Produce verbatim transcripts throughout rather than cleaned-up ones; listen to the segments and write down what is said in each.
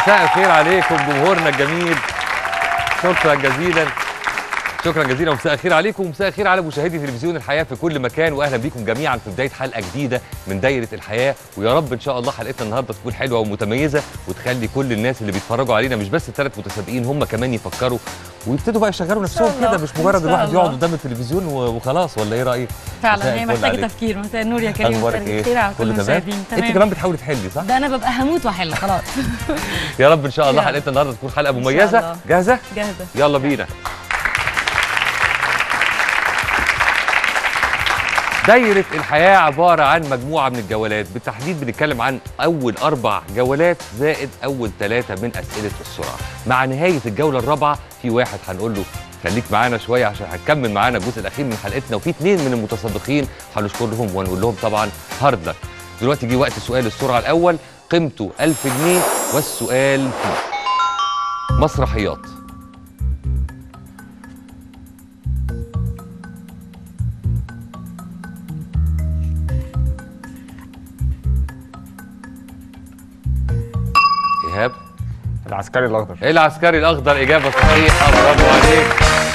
مساء الخير عليكم جمهورنا الجميل. شكرا جزيلا شكرا جزيلا ومساء الخير عليكم ومساء الخير على مشاهدي تلفزيون الحياه في كل مكان، واهلا بيكم جميعا في بدايه حلقه جديده من دايره الحياه. ويا رب ان شاء الله حلقتنا النهارده تكون حلوه ومتميزه وتخلي كل الناس اللي بيتفرجوا علينا مش بس الثلاث متسابقين هم كمان يفكروا ويبتدوا بقى يشغلوا نفسهم كده، مش مجرد الواحد يقعد قدام التلفزيون وخلاص. ولا ايه رايك؟ فعلا هي محتاجه تفكير. مساء النور يا كريم. مساء الخير على كل المشاهدين. انت كمان بتحاولي تحلي صح؟ ده انا ببقى هموت واحل خلاص. يا رب ان شاء الله حلقتنا النهارده تكون حلقه مميزه. جاهزه؟ جاهزه. يلا بينا. دايرة الحياة عبارة عن مجموعة من الجولات، بالتحديد بنتكلم عن أول أربع جولات زائد أول ثلاثة من أسئلة السرعة. مع نهاية الجولة الرابعة في واحد هنقول له خليك معانا شوية عشان هتكمل معانا الجزء الأخير من حلقتنا، وفي اثنين من المتسابقين هنشكرهم ونقول لهم طبعا هارد لك. دلوقتي جه وقت سؤال السرعة الأول، قيمته ألف جنيه، والسؤال فيه مسرحيات. إيهاب. العسكري الأخضر. العسكري الأخضر إجابة صحيحة، برافو عليك.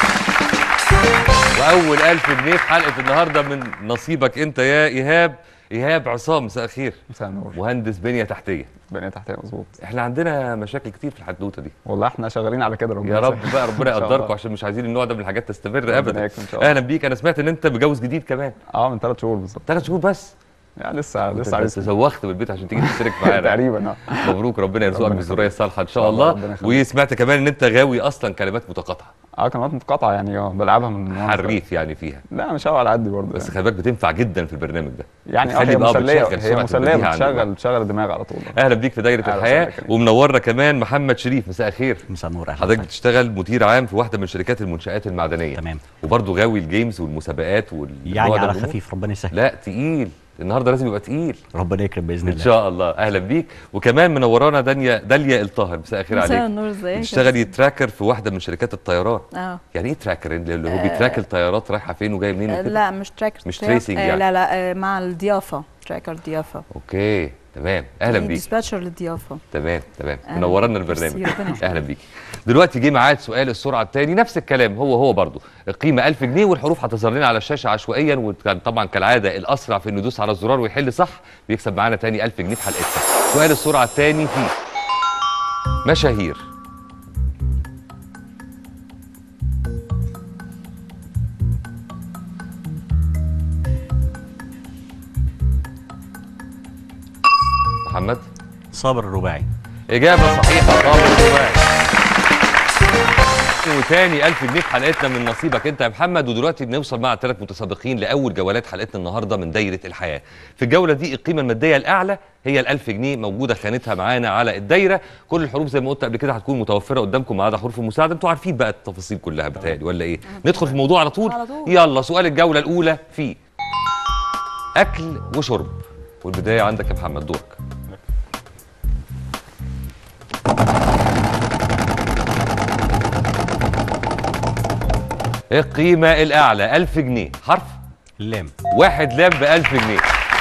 وأول ألف جنيه في حلقة النهاردة من نصيبك أنت يا إيهاب. إيهاب عصام، مساء الخير. مساء النور. مهندس بنية تحتية. بنية تحتية مظبوط. إحنا عندنا مشاكل كتير في الحدوتة دي. والله إحنا شغالين على كده. ربنا يا رب بقى ربنا يقدركم عشان مش عايزين النوع ده من الحاجات تستمر أبدا. أهلا بيك. أنا سمعت إن أنت متجوز جديد كمان. أه من ثلاث شهور بالظبط. ثلاث شهور بس؟ يعني لسه لسه عايز تزوخت بالبيت عشان تيجي تشترك معانا. تقريبا اه. مبروك، ربنا يرزقك بالذريه الصالحه ان شاء الله. وسمعت كمان ان انت غاوي اصلا كلمات متقاطعه. اه كلمات متقاطعه يعني اه بلعبها من حريف يعني فيها. لا مش قوي على قدي برضه بس خلي بالك بتنفع جدا في البرنامج ده. يعني اه هي مسليه هي مسليه بتشغل بتشغل الدماغ على طول. اهلا بيك في دايره الحياه. ومنورنا كمان محمد شريف، مساء الخير. مساء النور. اهلا. حضرتك بتشتغل مدير عام في واحده من شركات المنشآت المعدنيه. تمام. وبرضه غاوي الجيمز والمسابقات وال يعني على خفيف، ربنا يسهل. لا تقيل النهارده، لازم يبقى تقيل. ربنا يكرم باذن الله ان شاء الله. اهلا بيك. وكمان منورانا داليا داليا الطاهر، مساء الخير عليك. مساء النور. ازيك؟ بتشتغلي تراكر في واحده من شركات الطيران. اه يعني ايه تراكر؟ اللي هو بيتراك الطيارات رايحه فين وجايه منين وكده؟ لا مش تراكر، مش تريسنج يعني. لا لا مع الضيافه، تراكر ضيافه. اوكي تمام. اهلا بيك. ديسباتشر للضيافه. تمام تمام. منورانا البرنامج. اهلا بيك. دلوقتي جه ميعاد سؤال السرعه الثاني، نفس الكلام هو هو برضه. القيمه ألف جنيه والحروف هتظهر لنا على الشاشه عشوائيا، وكان طبعا كالعاده الاسرع في انه يدوس على الزرار ويحل صح بيكسب معانا ثاني ألف جنيه في حلقتنا. سؤال السرعه الثاني فيه مشاهير. محمد. صابر الرباعي. إجابة صحيحة، صابر الرباعي. وتاني ألف جنيه في حلقتنا من نصيبك أنت يا محمد. ودلوقتي بنوصل مع الثلاث متسابقين لأول جولات حلقتنا النهارده من دايرة الحياة. في الجولة دي القيمة المادية الأعلى هي الألف جنيه، موجودة خانتها معانا على الدايرة. كل الحروف زي ما قلت قبل كده هتكون متوفرة قدامكم ما عدا حروف المساعدة. أنتوا عارفين بقى التفاصيل كلها بتهيألي ولا إيه؟ ندخل في الموضوع على طول؟ على طول. يلا. سؤال الجولة الأولى فيه أكل وشرب. والبداية عندك يا محمد، دورك. القيمة الأعلى ألف جنيه، حرف اللام. واحد لام بألف جنيه.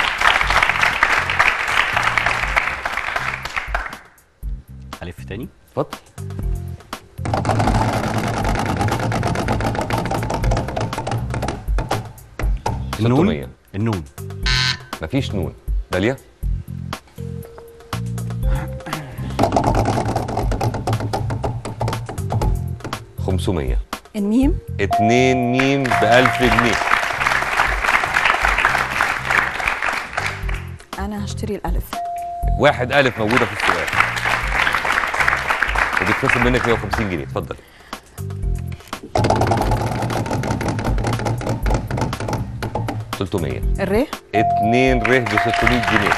ألف تاني. اتفضل. النون. النون. مفيش نون. داليا. خمسمية. الميم. اتنين ميم بألف جنيه. انا هشتري الالف. واحد ألف موجودة في السؤال. وبيتخصم منك مية وخمسين جنيه، اتفضل. ستمية. الر. اتنين ر ب ستمية جنيه.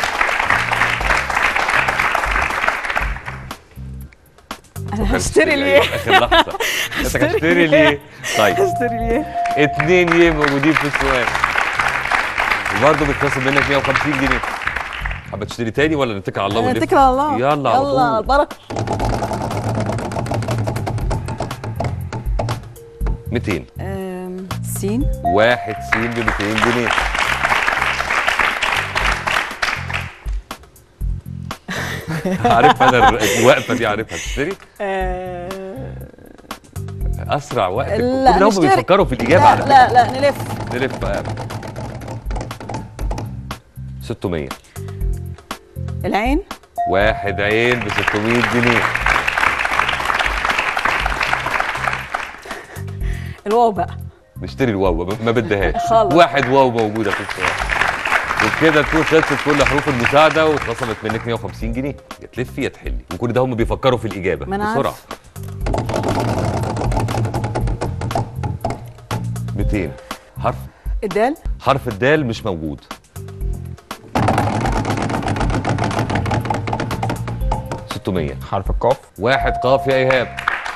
انا هشتري ليه؟ اخر لحظه. انت هتشتري ليه؟ طيب هشتري ليه؟ اتنين يه موجودين في السؤال. وبرضه بيتخصم منك مية وخمسين جنيه. حابه تشتري تاني ولا نتكل على الله ونلف؟ نتكل على الله. يلا على طول. يلا البركه. ميتين. سين. واحد سين ب ميتين جنيه. عارفها انا الوقفه دي، عارفها. تشتري آه، اسرع وقت. لا كل هم نشتري. بيفكروا في الاجابه لا على فكرة. لا لا نلف. نلف بقى. ستمية. العين. واحد عين ب ستمية جنيه. الواو بقى. نشتري الواو ما بدهاش. خالص. واحد واو موجوده في السؤال. وبكده تكون خلصت كل حروف المساعده واتخصمت منك مية وخمسين جنيه. يا تلفي يا تحلي، وكل ده هم بيفكروا في الاجابه. ما أنا بسرعه. ميتين. حرف الدال. حرف الدال مش موجود. ستمية. حرف القاف. واحد قاف يا ايهاب.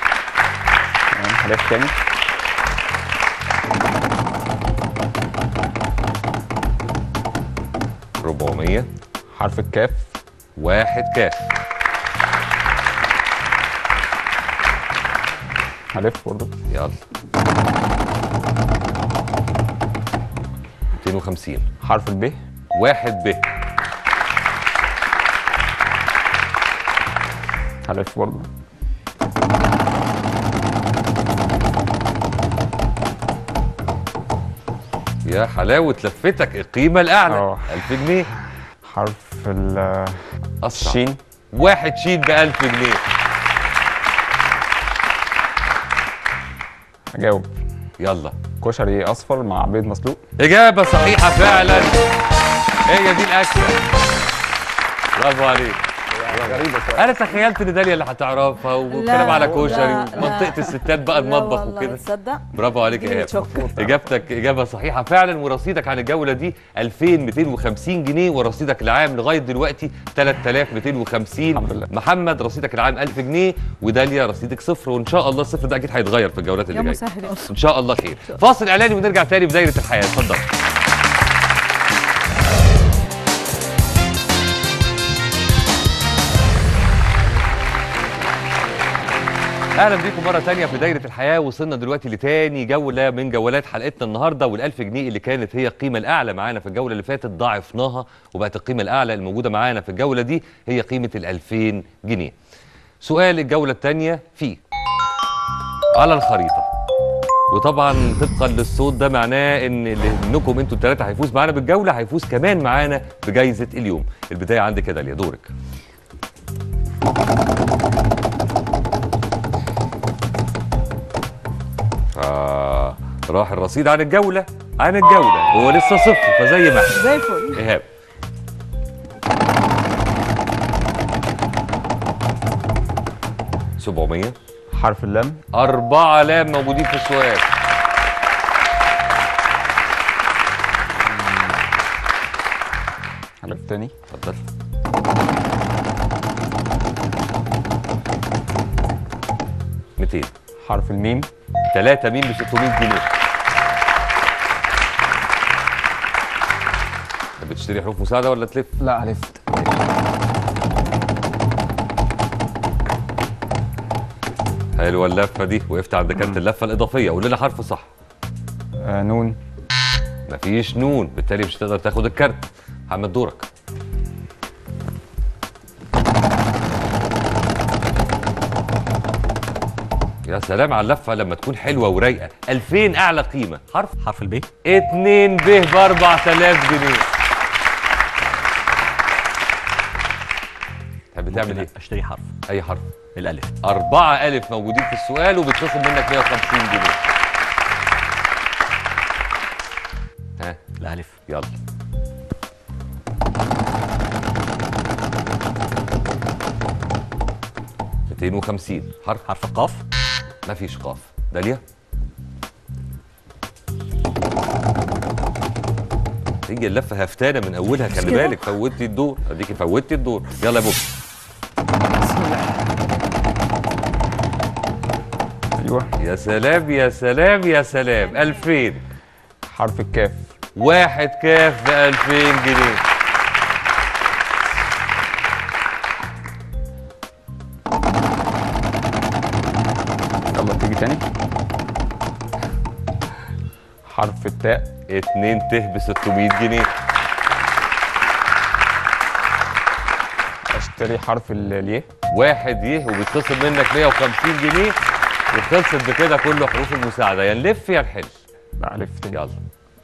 حرف تاني. أربعمية. حرف الكاف. واحد كاف. هلف برضه. يلا. ميتين وخمسين. حرف الب. واحد ب. هلف برضه. يا حلاوة لفتك، القيمة الأعلى. اه. ألف جنيه. حرف ال أسرع. الشين. واحد شين ب ألف جنيه. اجاوب. يلا. كشري اصفر مع بيض مسلوق. إجابة صحيحة فعلا. هي دي الأكلة. برافو عليك. غريبة شوية. أنا تخيلت إن داليا اللي هتعرفها والكلام لا، على لا، كشري لا. ومنطقة الستات بقى المطبخ والله وكده. تصدق. برافو عليك يا اديني إيهاب. شكر. إجابتك إجابة صحيحة فعلا، ورصيدك عن الجولة دي ألفين ومئتين وخمسين جنيه، ورصيدك العام لغاية دلوقتي ثلاثة آلاف ومئتين وخمسين. الحمد لله. محمد رصيدك العام ألف جنيه، وداليا رصيدك صفر، وإن شاء الله الصفر ده أكيد هيتغير في الجولات يا اللي جاية. مسهل. إن شاء الله خير. فاصل إعلاني ونرجع تاني بدايرة الحياة. اتفضل. اهلا بيكم مره تانية في دايره الحياه. وصلنا دلوقتي لتاني جوله من جولات حلقتنا النهارده، والألف جنيه اللي كانت هي القيمه الاعلى معانا في الجوله اللي فاتت ضاعفناها، وبقت القيمه الاعلى الموجوده معانا في الجوله دي هي قيمه الألفين جنيه. سؤال الجوله الثانيه فيه على الخريطه، وطبعا طبقا للصوت ده معناه ان اللي منكم انتوا الثلاثه هيفوز معانا بالجوله هيفوز كمان معانا بجائزه اليوم. البدايه عندك يا داليا، دورك. آه راح الرصيد عن الجولة عن الجولة هو لسه صفر، فزي ما احنا. زي الفل. إيهاب. سبعمية. حرف اللام. أربعة لام موجودين في السؤال. هلف تاني. اتفضل. مئتين. حرف الميم. ثلاثة ميم ب ستمية جنيه. تحب تشتري حروف مساعدة ولا تلف؟ لا هلف. حلوة اللفة دي، وقفت عند كارت اللفة الإضافية. قول لنا حرف صح. آه نون. مفيش نون، بالتالي مش هتقدر تاخد الكارت. محمد دورك. يا سلام على اللفة لما تكون حلوة ورايقة. ألفين أعلى قيمة. حرف حرف الب. اتنين ب ب أربعة آلاف جنيه. تحب تعمل ايه؟ اشتري حرف. أي حرف. الألف. أربعة ألف موجودين في السؤال وبتخصم منك مية وخمسين جنيه. ها؟ الألف. يلا. مئتين وخمسين. حرف حرف القاف. مفيش قاف. داليا. تيجي اللفه هفتانه من اولها، خلي بالك فوتي الدور. اديكي فوتي الدور. يلا يا بوب. ايوه. يا سلام يا سلام يا سلام. ألفين. حرف الكاف. واحد كاف ب ألفين جنيه. يلا تيجي تاني. حرف التاء. اتنين ت ب ستمية جنيه. اشتري حرف الياء. واحد يه وبيتخصم منك مية وخمسين جنيه، وخلصت بكده كل حروف المساعده، يا نلف يا نحل. لا الف تاني. يلا.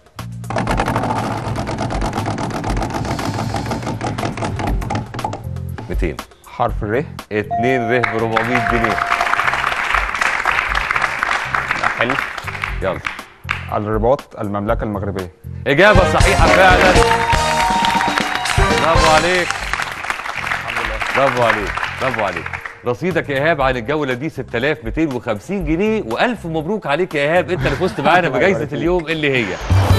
ميتين. حرف الر. اتنين ر ب أربعمية جنيه. حلو. يلا. الرباط المملكه المغربيه. اجابه صحيحه فعلا. برافو عليك. الحمد لله. برافو عليك برافو عليك. رصيدك يا ايهاب عن الجوله دي ستة آلاف ومئتين وخمسين جنيه، والف مبروك عليك يا ايهاب، انت اللي فزت معانا بجائزه اليوم اللي هي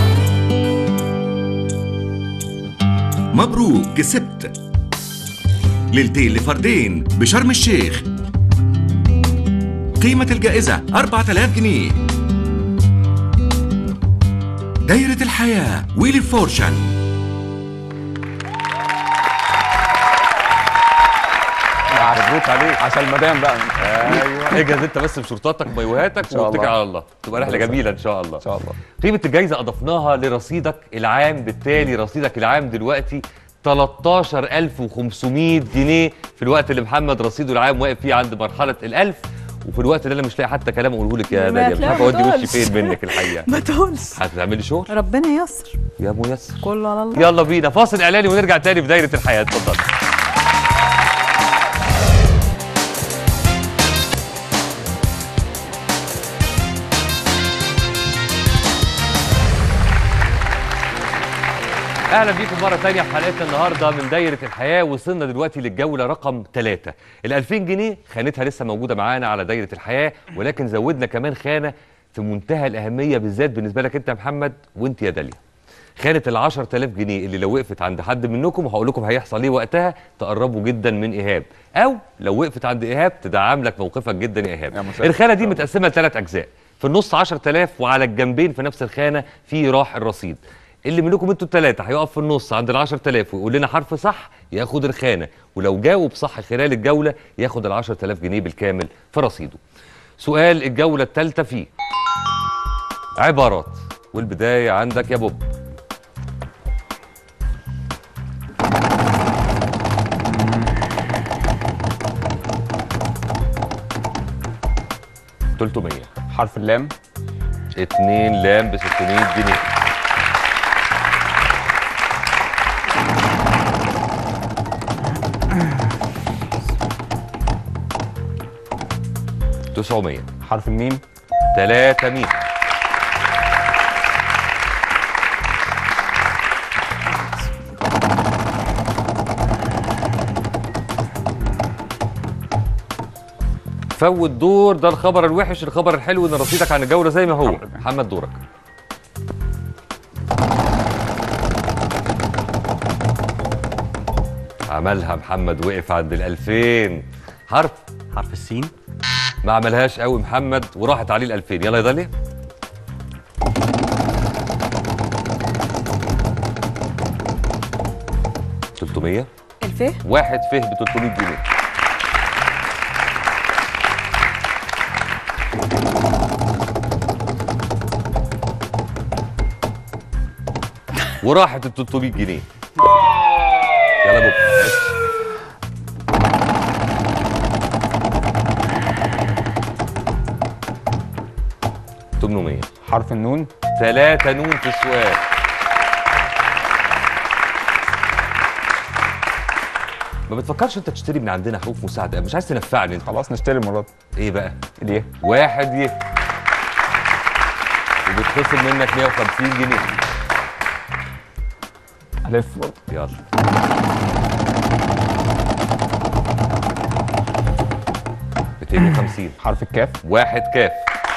مبروك كسبت ليلتين لفردين بشرم الشيخ، قيمة الجائزة أربعة آلاف جنيه. دايرة الحياة ويلي فورشن. مبروك عليك. عشان المدام بقى. ايوه اجهز انت بس بشرطاتك ومايوهاتك واتكل على الله، تبقى رحله جميله ان شاء الله. ان شاء الله. قيمه الجائزه اضفناها لرصيدك العام، بالتالي رصيدك العام دلوقتي تلتاشر ألف وخمسمية جنيه، في الوقت اللي محمد رصيده العام واقف فيه عند مرحله الألف، وفي الوقت اللي انا مش لاقي حتى كلام اقوله لك يا داليا، مش عارف اودي وشي فين منك الحقيقه. ما تقولش. هتعملي شغل؟ ربنا ييسر. يا ميسر. كله على الله. يلا بينا فاصل اعلاني ونرجع تاني في دايره الحياه، اتفضل. اهلا بيكم مره ثانيه في حلقتنا النهارده من دايره الحياه. وصلنا دلوقتي للجوله رقم ثلاثة. ال ألفين جنيه خانتها لسه موجوده معانا على دايره الحياه، ولكن زودنا كمان خانه في منتهى الاهميه بالذات بالنسبه لك انت يا محمد وانت يا داليا. خانه ال عشرة آلاف جنيه اللي لو وقفت عند حد منكم، وهقول لكم هيحصل ايه وقتها، تقربوا جدا من ايهاب، او لو وقفت عند ايهاب تدعم لك موقفك جدا يا ايهاب. الخانه دي متقسمه لثلاث اجزاء، في النص عشرة آلاف، وعلى الجنبين في نفس الخانه في راح الرصيد. اللي منكم انتوا الثلاثه هيقف في النص عند ال عشرة آلاف ويقول لنا حرف صح ياخد الخانه، ولو جاوب صح خلال الجوله ياخد ال عشرة آلاف جنيه بالكامل في رصيده. سؤال الجوله الثالثه فيه عبارات، والبدايه عندك يا بوب. تلتمية. حرف اللام. اتنين لام ب ستمية جنيه. تسعمية. حرف الميم. تلاتة ميم. فوت دور، ده الخبر الوحش. الخبر الحلو ان رصيدك عن الجوله زي ما هو. محمد دورك. عملها محمد، وقف عند الألفين. حرف حرف السين. ما عملهاش قوي محمد وراحت عليه الألفين. يلا يا داليا. تلتمية. الف. واحد فه ب تلتمية جنيه. وراحت ال تلتمية جنيه. يلا بوب. تمنمية. حرف النون. ثلاثة نون في السؤال. ما بتفكرش انت تشتري من عندنا حروف مساعدة؟ مش عايز تنفعني انت؟ خلاص نشتري المرة دي. ايه بقى؟ اليه. واحد يه. وبتخصم منك مية وخمسين جنيه. الف برضه. يلا. ميتين وخمسين. حرف الكاف. واحد كاف.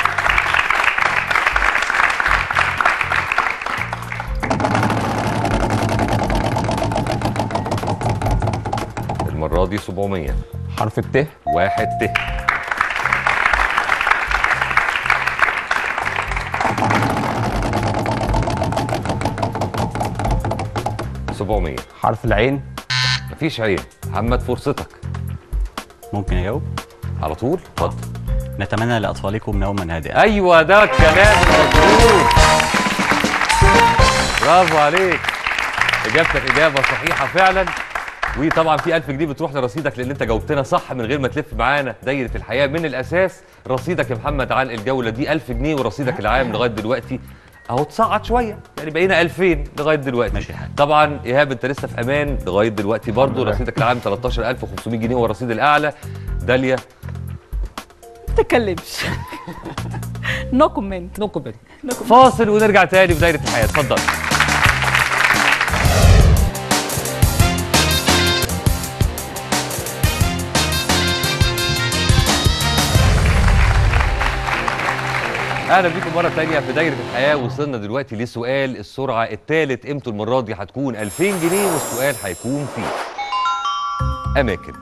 المرة دي سبعمية. حرف الت. واحد ت. سبعمية. حرف العين. مفيش عين. محمد فرصتك. ممكن اجاوب؟ على طول اتفضل. نتمنى لاطفالكم نوما هادئا. ايوه ده الكلام المظبوط. برافو عليك. اجابتك اجابه صحيحه فعلا. وطبعا في ألف جنيه بتروح لرصيدك لان انت جاوبتنا صح من غير ما تلف معانا دايره الحياه من الاساس. رصيدك يا محمد عن الجوله دي ألف جنيه، ورصيدك العام لغايه دلوقتي اهو تصعد شويه، يعني بقينا ألفين لغايه دلوقتي. ماشي حاجة. طبعا ايهاب انت لسه في امان لغايه دلوقتي برضه، رصيدك العام تلتاشر ألف وخمسمية جنيه هو الرصيد الاعلى. داليا ما تتكلمش. نو كومنت. نو كومنت. فاصل ونرجع تاني في دايره الحياه، اتفضل. اهلا بيكم مره ثانيه في دايره الحياه. وصلنا دلوقتي لسؤال السرعه الثالث، قيمته المره دي هتكون ألفين جنيه، والسؤال هيكون فيه اماكن.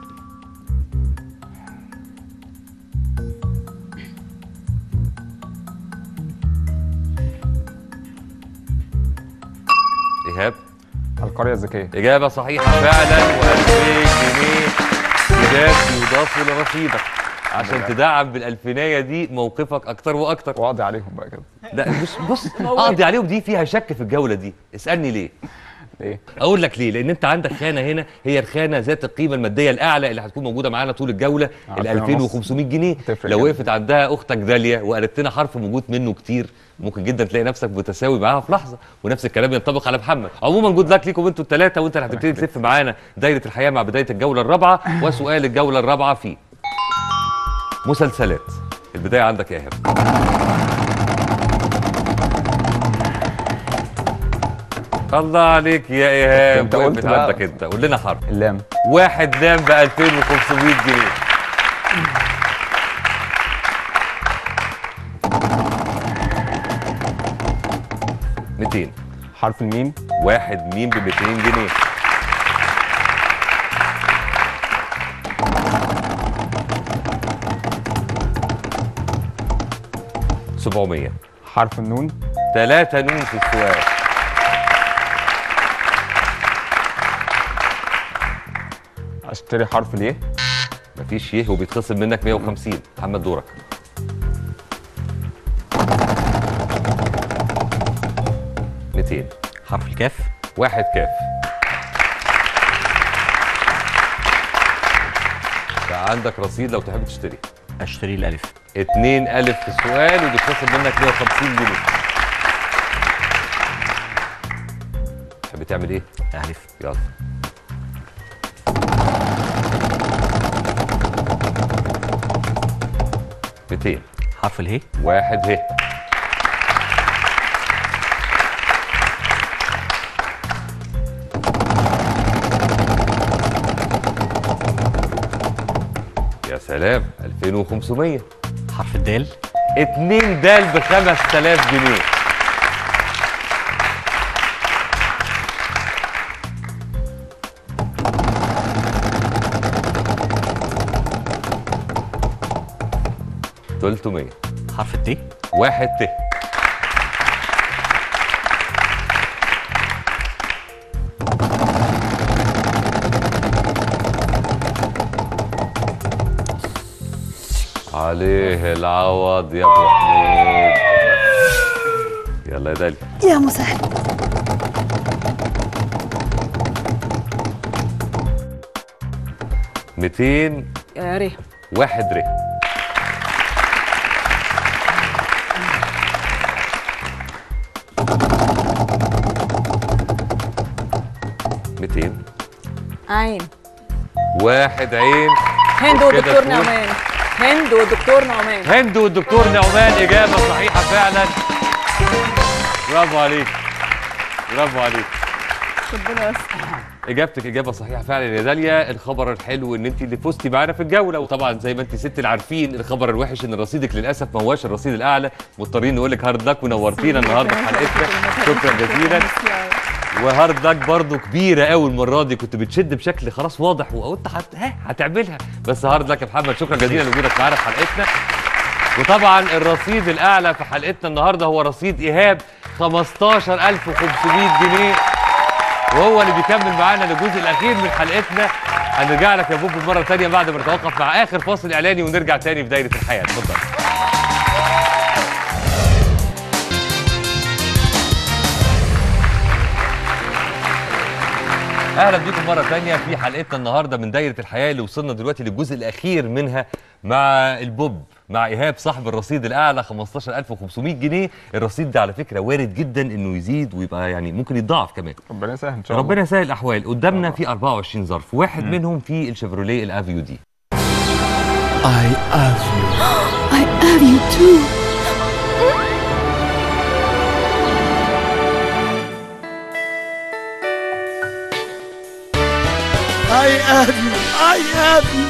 ايهاب القريه الذكيه. اجابه صحيحه فعلا، وألفين جنيه جداد يضافوا لرصيدك عشان تدعم بالألفينية دي موقفك أكتر وأكتر. واقضي عليهم بقى كده. لا مش بص أقضي عليهم دي فيها شك في الجولة دي، اسألني ليه؟ ليه؟ أقول لك ليه؟ لأن أنت عندك خانة هنا هي الخانة ذات القيمة المادية الأعلى اللي هتكون موجودة معانا طول الجولة، ال ألفين وخمسمية جنيه. لو وقفت عندها أختك داليا وقالت لنا حرف موجود منه كتير ممكن جدا تلاقي نفسك بتساوي معاها في لحظة، ونفس الكلام ينطبق على محمد. عموما جود لك ليكم انتوا الثلاثة، وأنت اللي هتبتدي تلف معانا دايرة الحياة مع بداية الجولة الرابعة. وسؤال الجولة الرابعة فيه مسلسلات. البداية عندك يا إيهاب. الله عليك يا إيهاب، انت قلت بقى. عندك انت، قول لنا حرف. اللام. واحد لام ب ألفين وخمسمية جنيه. ميتين. حرف الميم. واحد ميم ب ميتين جنيه. سبعمية. حرف النون. ثلاثة نون في السؤال. اشتري حرف اليه. مفيش يه وبيتخصم منك مية وخمسين. محمد دورك. ميتين. حرف الكاف. واحد كاف. فعندك رصيد لو تحب تشتري. اشتري الالف. اتنين ألف في السؤال وبيتخصم منك مية وخمسين جنيه. تحب تعمل ايه؟ الف. يلا. ميتين. حرف اله. واحد ه. يا سلام، ألفين وخمسمية. حرف الدال. اتنين دال ب خمس تلاف جنيه. تلتمية. حرف الت. واحد ت. عليه العوض يا ابو حميد. يلا يا دالي. يا مسهل. ميتين. يا ري. واحد ر. ميتين. عين. واحد عين. هند وكده ودكتور تكون- نعمان. هند ودكتور نعمان. هند والدكتور نعمان. إجابة صحيحة فعلا. برافو عليك، برافو عليك. ربنا يستر. اجابتك اجابه صحيحه فعلا يا داليا. الخبر الحلو ان انت اللي فزتي معانا في الجوله، وطبعا زي ما انت ست اللي عارفين الخبر الوحش ان رصيدك للاسف ما هواش الرصيد الاعلى. مضطرين نقول لك هارد لك، ونورتينا النهارده في حلقتنا. شكرا جزيلا. وهارد لك برضه كبيره قوي المره دي، كنت بتشد بشكل خلاص واضح وقلت هت... ها هتعملها، بس هارد لك يا محمد. شكرا جزيلا لوجودك معانا في حلقتنا. وطبعا الرصيد الاعلى في حلقتنا النهارده هو رصيد ايهاب خمستاشر ألف وخمسمية جنيه، وهو اللي بيكمل معانا للجزء الاخير من حلقتنا. هنرجع لك يا بوب مره ثانيه بعد ما نتوقف مع اخر فاصل اعلاني ونرجع تاني في دايره الحياه. اتفضل. اهلا بيكم مره ثانيه في حلقتنا النهارده من دايره الحياه اللي وصلنا دلوقتي للجزء الاخير منها مع البوب، مع ايهاب صاحب الرصيد الاعلى خمستاشر ألف وخمسمية جنيه. الرصيد ده على فكره وارد جدا انه يزيد ويبقى يعني ممكن يتضاعف كمان. ربنا يسهل ان شاء الله. ربنا يسهل الاحوال. قدامنا في أربعة وعشرين ظرف، واحد مم. منهم في الشيفروليه الافيو دي. I love you. I love you too. I love you. I love you.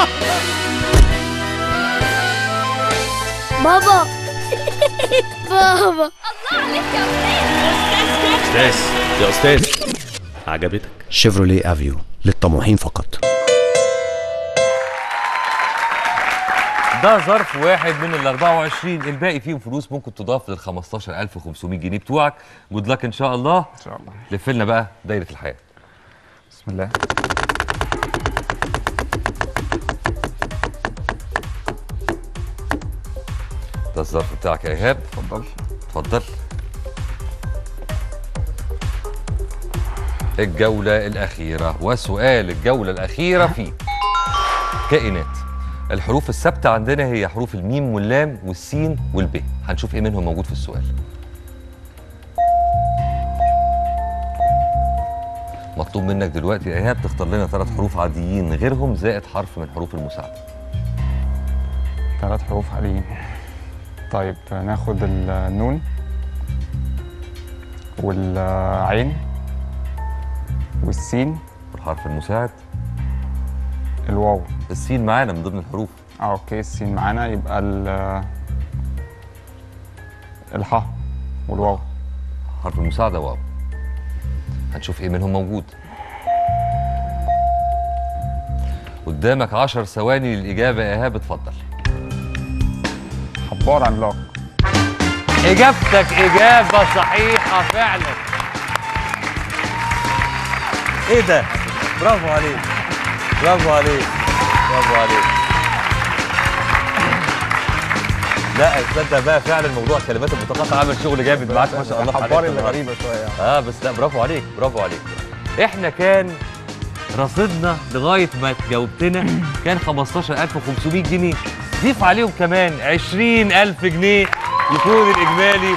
بابا بابا الله عليك يا استاذ. استاذ يا استاذ عجبتك؟ شيفروليه افيو للطموحين فقط. ده ظرف واحد من ال أربعة وعشرين، الباقي فيهم فلوس ممكن تضاف لل خمستاشر ألف وخمسمية جنيه بتوعك. جود لك ان شاء الله. ان شاء الله. لف لنا بقى دايره الحياه. بسم الله. ده الظرف بتاعك يا ايهاب. اتفضل. اتفضل. الجولة الأخيرة، وسؤال الجولة الأخيرة فيه كائنات. الحروف الثابتة عندنا هي حروف الميم واللام والسين والب. هنشوف ايه منهم موجود في السؤال. مطلوب منك دلوقتي يا ايهاب تختار لنا ثلاث حروف عاديين غيرهم زائد حرف من حروف المساعدة. ثلاث حروف عاديين. طيب ناخد النون والعين والسين والحرف المساعد الواو. السين معانا من ضمن الحروف. اه اوكي السين معانا، يبقى ال الحاء والواو. حرف المساعدة واو. هنشوف ايه منهم موجود. قدامك عشر ثواني للإجابة يا إيهاب، اتفضل. حبار عملاق. إجابتك إجابة صحيحة فعلا. إيه ده؟ برافو عليك. برافو عليك. برافو عليك. لا تصدق بقى فعلا موضوع الكلمات المتقاطعة عمل شغل جامد معاك ما شاء الله. حبار اللي غريبة شوية. اه بس لا برافو عليك برافو عليك. احنا كان رصيدنا لغاية ما جاوبتنا كان خمستاشر ألف وخمسمية جنيه، ضيف عليهم كمان عشرين ألف جنيه يكون الإجمالي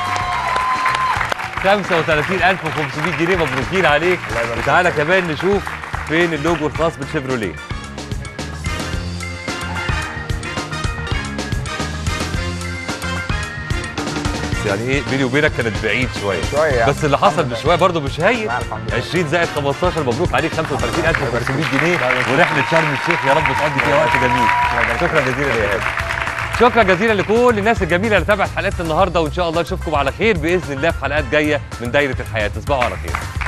خمسة وثلاثين ألف وخمسمية جنيه. مبروكين عليك. وتعالى كمان نشوف فين اللوجو الخاص بالشيفروليه. يعني ايه بيني وبينك كانت بعيد شويه شويه يعني. بس اللي حصل بشويه برضه مش هين. عشرين زائد خمستاشر مبروك عليك خمسة وثلاثين ألف وخمسمية جنيه ورحله شرم الشيخ يا رب تقضي فيها وقت جميل. شكرا جزيلا يا ايهاب. شكرا جزيلا لكل الناس الجميله اللي تابعت حلقتنا النهارده، وان شاء الله نشوفكم على خير باذن الله في حلقات جايه من دايره الحياه. تصبحوا على خير.